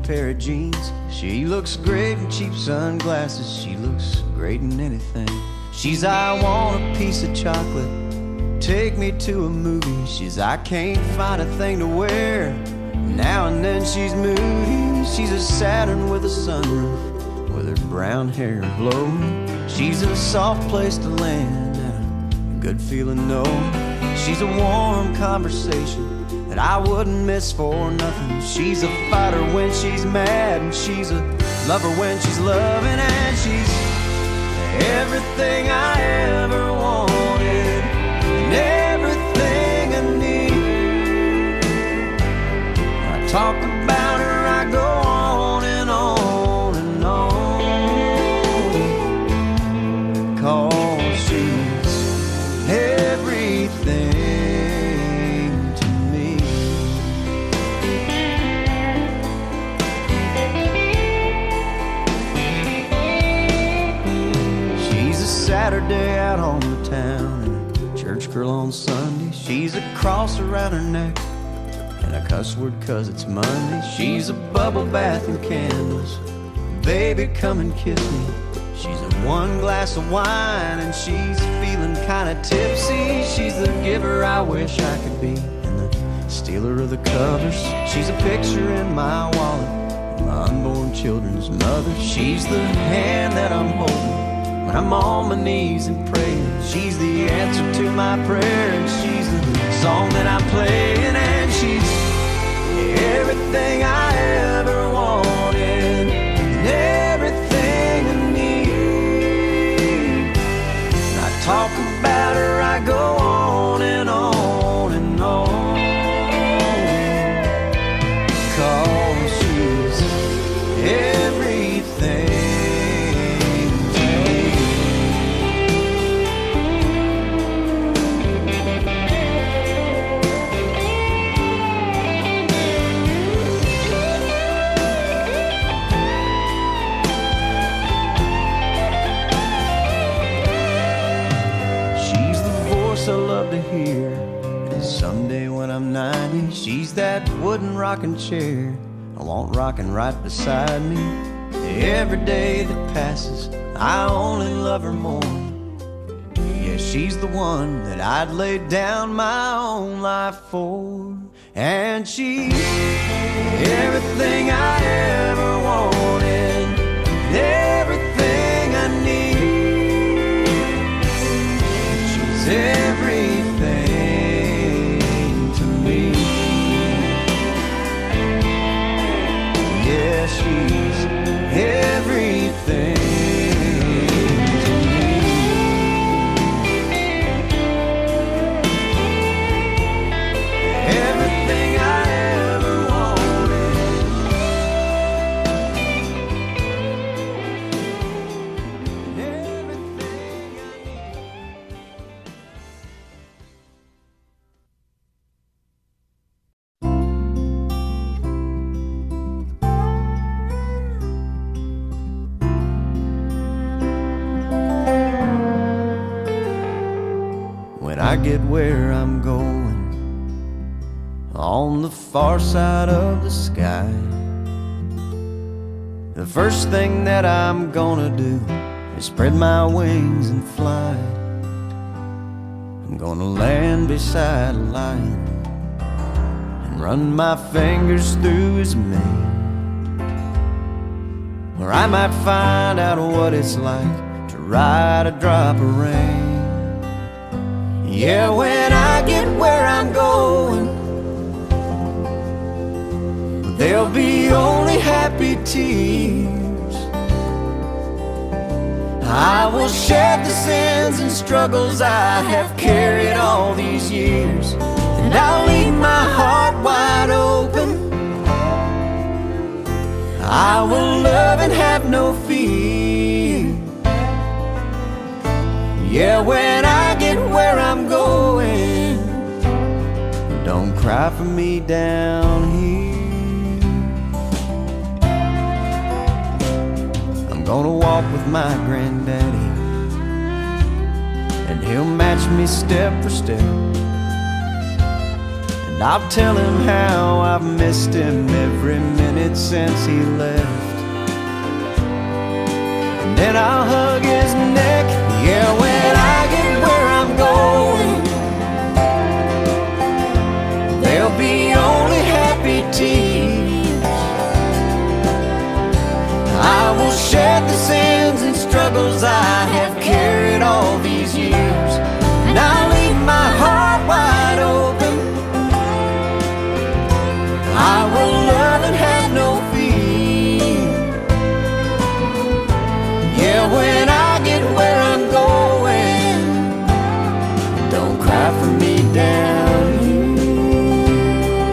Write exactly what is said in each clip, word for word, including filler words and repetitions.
pair of jeans. She looks great in cheap sunglasses. She looks great in anything. She's I want a piece of chocolate, take me to a movie. She's I can't find a thing to wear. Now and then she's moody. She's a Saturn with a sunroof, with her brown hair blowing. She's a soft place to land and a good feeling, no. She's a warm conversation that I wouldn't miss for nothing. She's a fighter when she's mad, and she's a lover when she's loving. And she's everything I ever wanted and everything I need. When I talk about her, I go on and on and on, 'cause she's everything to me. She's a Saturday out on the town and a church girl on Sunday. She's a cross around her neck and a cuss word 'cause it's Monday. She's a bubble bath and candles, baby come and kiss me. She's a one glass of wine and she's feeling kinda tipsy. She's the giver I wish I could be and the stealer of the covers. She's a picture in my wallet, my unborn children's mother. She's the hand that I'm holding when I'm on my knees and praying. She's the answer to my prayer, and she's the song that I'm playing. And she's everything I ever wanted and everything I need. When I talk about her, I go on and on and on, 'cause she's everything. I love to hear, and someday when I'm ninety, she's that wooden rocking chair I want rocking right beside me. Every day that passes, I only love her more. Yeah, she's the one that I'd lay down my own life for. And she's everything I ever wanted, everything I need. She's everything to me. Yeah, she's everything to me. Everything I ever wanted, everything I need. When I get where I'm going, on the far side of the sky, the first thing that I'm gonna do is spread my wings and fly. I'm gonna land beside a lion and run my fingers through his mane, where I might find out what it's like to ride a drop of rain. Yeah, when I get where I'm going, there'll be only happy tears. I will shed the sins and struggles I have carried all these years, and I'll leave my heart wide open. I will love and have no fear. Yeah, when I get where I'm going, don't cry for me down here. I'm gonna walk with my granddaddy, and he'll match me step for step, and And I'll tell him how I've missed him every minute since he left. And then I'll hug his neck, yeah, when I get where I'm going. There'll be only happy tears. I will shed the sins and struggles I have carried all these years. And I'll leave my heart wide open. I will love and have no fear. Yeah, when I get where I'm going, don't cry for me down here.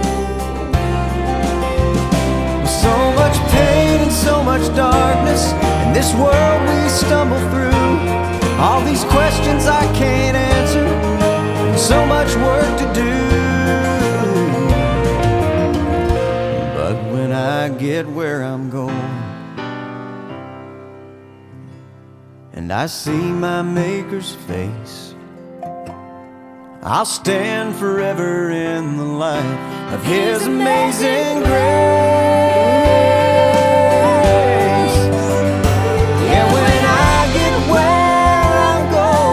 So much pain and so much darkness in this world we stumble through. All these questions I can't answer, and so much work to do. But when I get where I'm going, and I see my Maker's face, I'll stand forever in the light of His amazing grace. Yeah, when I get where I'm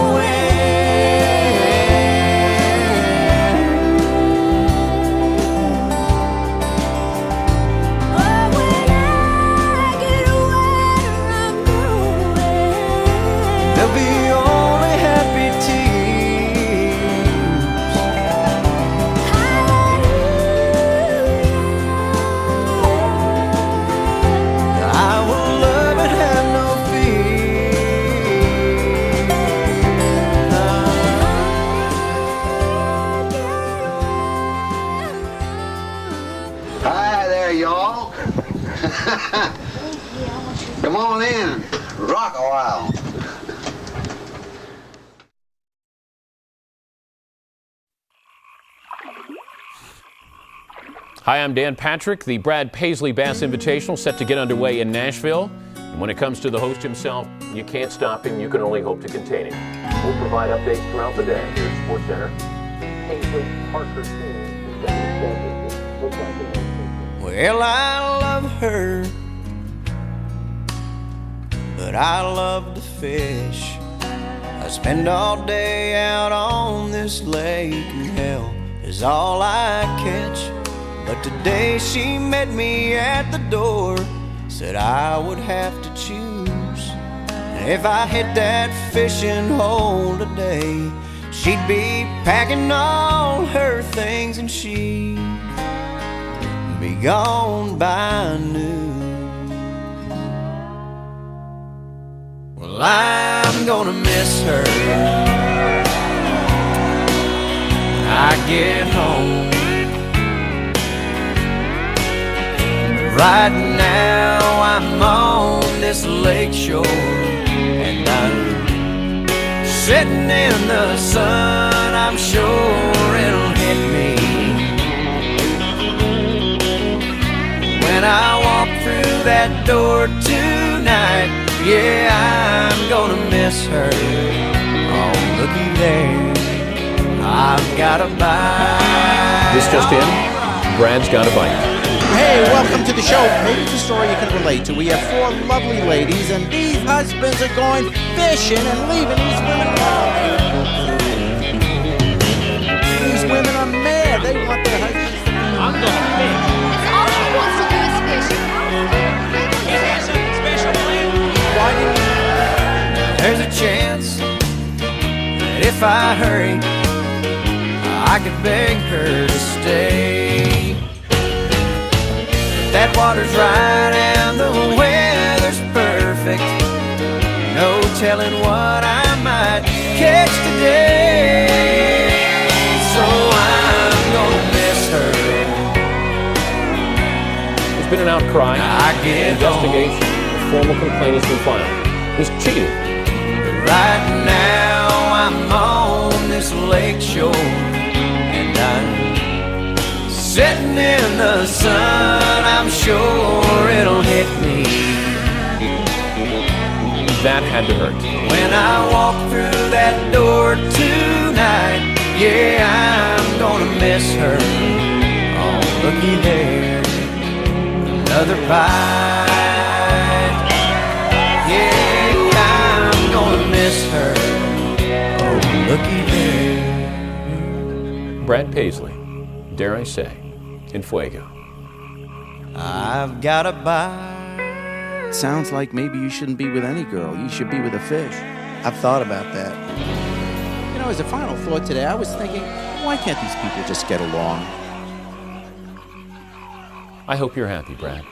there'll be only happy tears. I will love and have no fear. Hi there, y'all. Come on in. Rock a while. Hi, I'm Dan Patrick. The Brad Paisley Bass Invitational set to get underway in Nashville. And when it comes to the host himself, you can't stop him. You can only hope to contain him. We'll provide updates throughout the day here at Sports Center. Paisley, Parker, Well, I love her, but I love to fish. I spend all day out on this lake, and hell is all I catch. But today she met me at the door, said I would have to choose. And if I hit that fishing hole today, she'd be packing all her things and she'd be gone by noon. Well, I'm gonna miss her when I get home. Right now I'm on this lake shore, and I'm sitting in the sun. I'm sure it'll hit me when I walk through that door tonight. Yeah, I'm gonna miss her. Oh, looky there, I've got a bite. This just in, Brad's got a bite. Hey, welcome to the show. Maybe it's a story you can relate to. We have four lovely ladies, and these husbands are going fishing and leaving these women alone. These women are mad. They want their husbands to be. I'm going to fish. All she wants to do is fish. He has a special plan. Why didn't you? There's a chance that if I hurry, I could beg her to stay. That water's right and the weather's perfect. No telling what I might catch today. So I'm gonna miss her. There's been an outcry. I get Investigation. A formal complaint has been filed. He's cheated. Right now I'm on this lake shore, and I'm sitting in the sun. I'm sure it'll hit me. That had to hurt. When I walk through that door tonight, yeah, I'm gonna miss her. another bite. Yeah, I'm gonna miss her. Oh, looky there. Brad Paisley, dare I say, in Fuego. I've got a bite. Sounds like maybe you shouldn't be with any girl. You should be with a fish. I've thought about that. You know, as a final thought today, I was thinking, why can't these people just get along? I hope you're happy, Brad.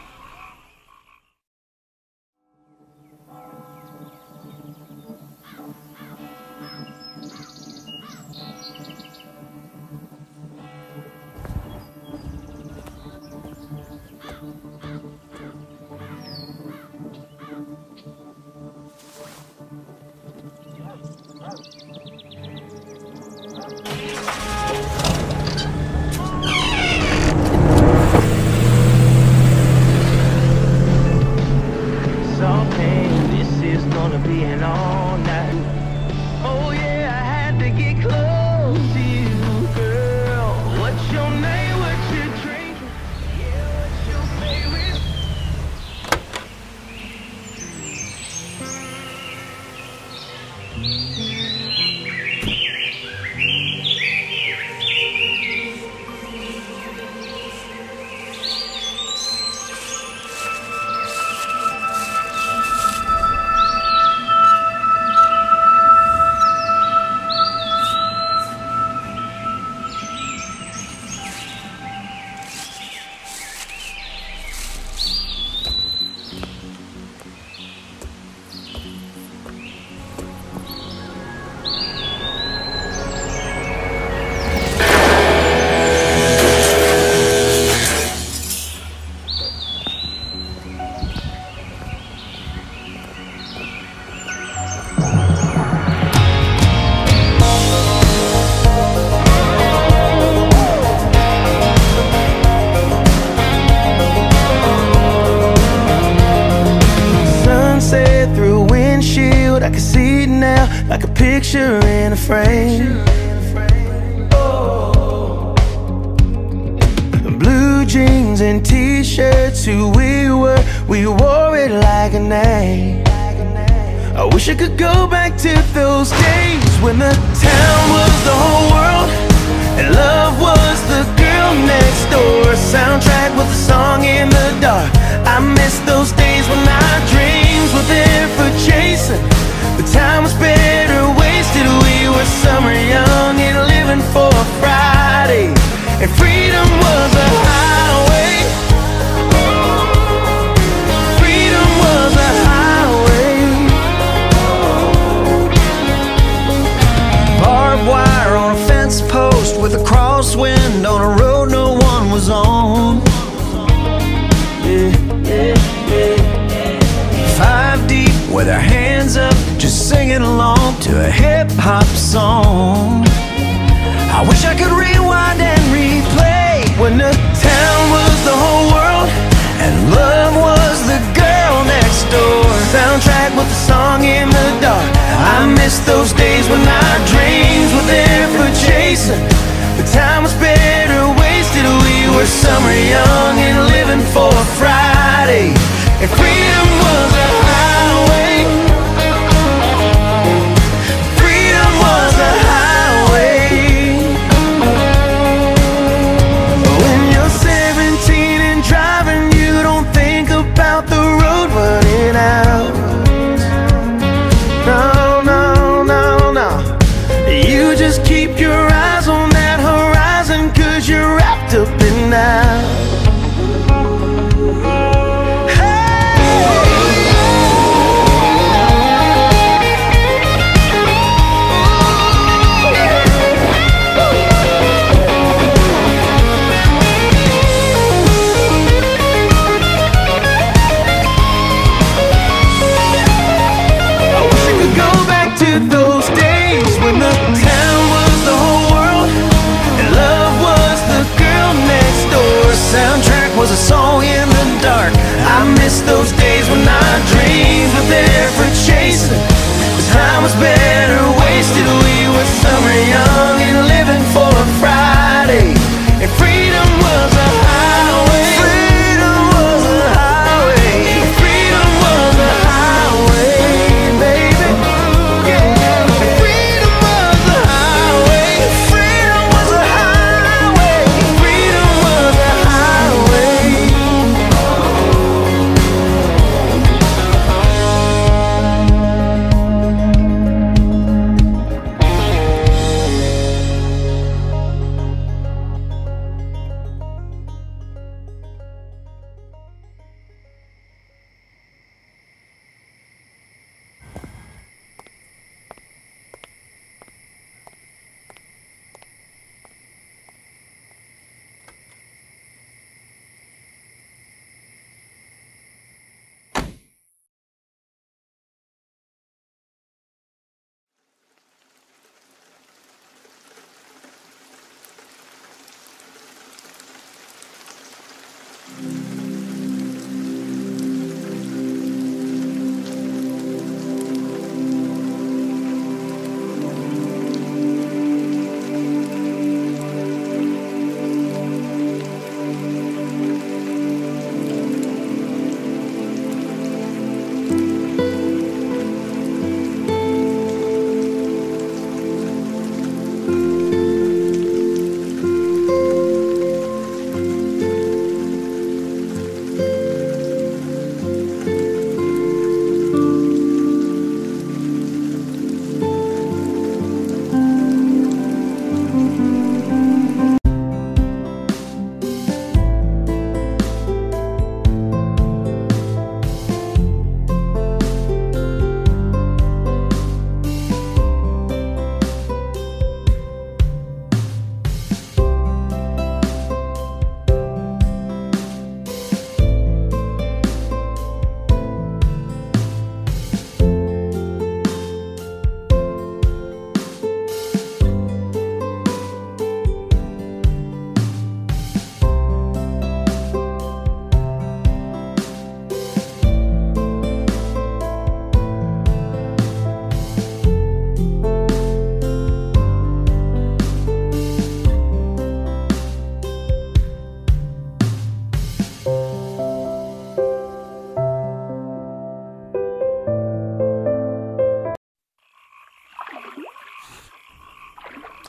Like a picture in a frame. Oh. Blue jeans and t-shirts, who we were, we wore it like a name. I wish I could go back to those days when the town was the whole world and love was the girl next door. Soundtrack with a song in the dark. I miss those days when our dreams were there for chasing. The time was better wasted. We were summer young and living for a Friday, and freedom was a highway. Freedom was a highway. Barbed wire on a fence post with a crosswind on a road no one was on. Yeah, yeah, yeah. Five deep with our hands up, just singing along to a hip-hop song. I wish I could rewind and replay when the town was the whole world and love was the girl next door. Soundtrack with a song in the dark. I miss those days when our dreams were there for chasing. The time was better wasted. We were summer young and living for a Friday, and freedom was a highway. Keep your eyes on that horizon, 'cause you're wrapped up in now. I wish I could go back to those days when the town was the whole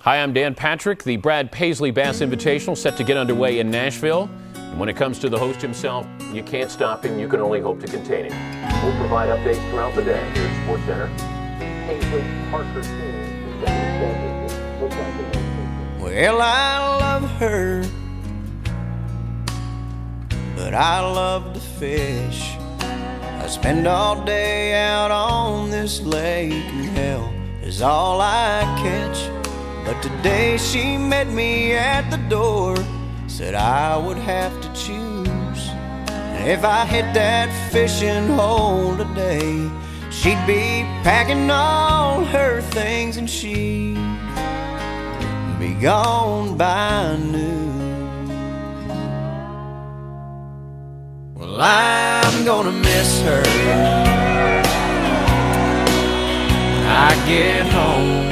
Hi, I'm Dan Patrick. The Brad Paisley Bass Invitational set to get underway in Nashville. And when it comes to the host himself, you can't stop him. You can only hope to contain him. We'll provide updates throughout the day here at Sports Center. Paisley, Parker, Well, I love her, but I love to fish. I spend all day out on this lake, and hell is all I catch. But today she met me at the door, said I would have to choose. And if I hit that fishing hole today, she'd be packing all her things and she'd be gone by noon. Well, I'm gonna miss her when I get home.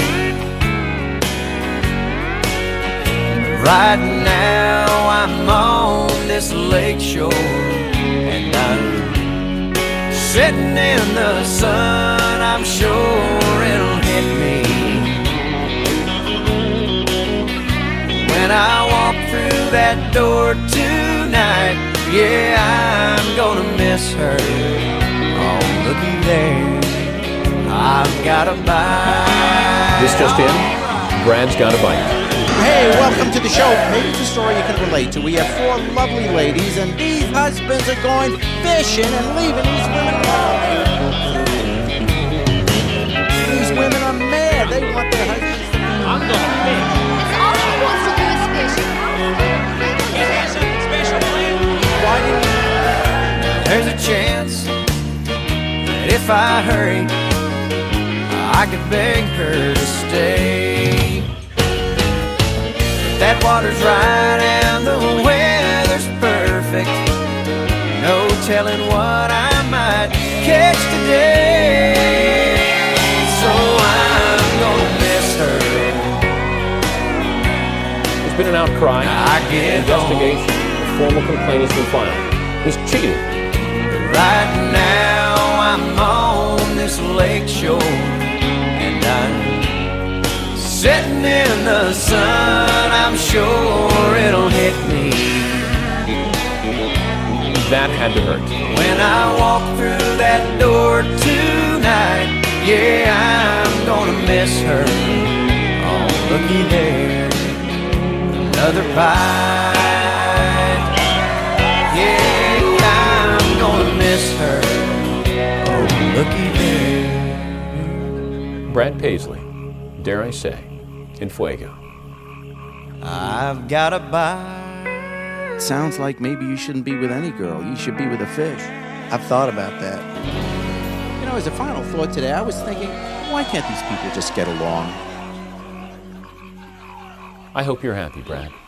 Right now I'm on this lake shore, and I'm sitting in the sun. I'm sure it'll hit me when I walk through that door tonight. Yeah, I'm gonna miss her. Oh, looky there, I've got a bite. This just in, Brad's got a bite. Hey, welcome to the show. Maybe it's a story you can relate to. We have four lovely ladies, and these husbands are going fishing and leaving these women alone. These women are mad. They want their husbands to be. I'm gonna fish. All she wants to do is fishing. Is that something special, man? Why didn't There's a chance that if I hurry, I could beg her to stay. That water's right and the weather's perfect. No telling what I might catch today. So I'm gonna miss her. There's been an outcry. I get Investigation. A formal complaint has been filed. He's cheated. Right now I'm on this lake shore, and I'm sitting in the sun. I'm sure it'll hit me That had to hurt. when I walk through that door tonight. Yeah, I'm gonna miss her. Oh, looky there, another bite. Yeah, I'm gonna miss her. Oh, looky there. Brad Paisley, dare I say, in Fuego. I've got a bite. Sounds like maybe you shouldn't be with any girl. You should be with a fish. I've thought about that. You know, as a final thought today, I was thinking, why can't these people just get along? I hope you're happy, Brad.